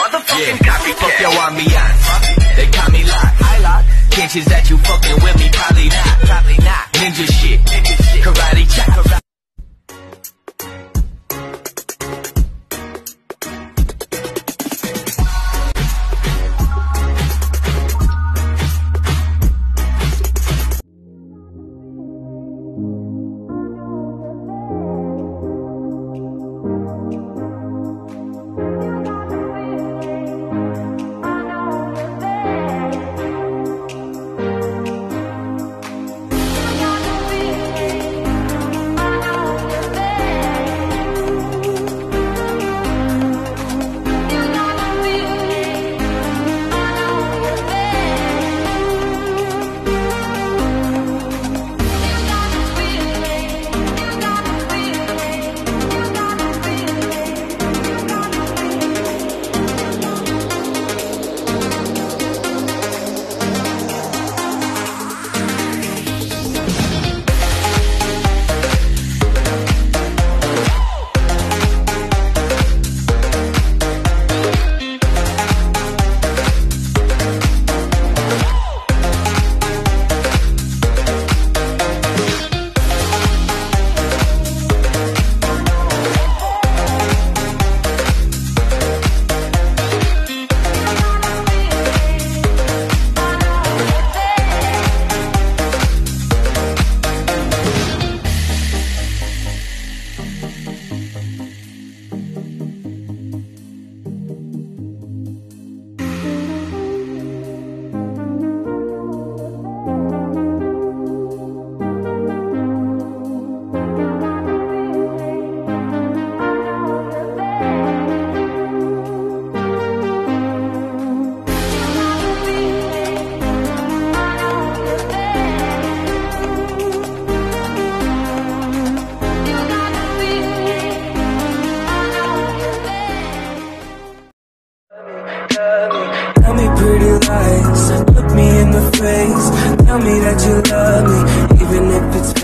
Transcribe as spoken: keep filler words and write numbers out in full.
motherfucking yeah. copycat. Fuck your ambiance, they call me lock. I lock. Chances that you fucking with me, probably not. Probably not. Ninja shit, ninja shit. Karate chop. Karate. Tell me pretty lies, look me in the face. Tell me that you love me, even if it's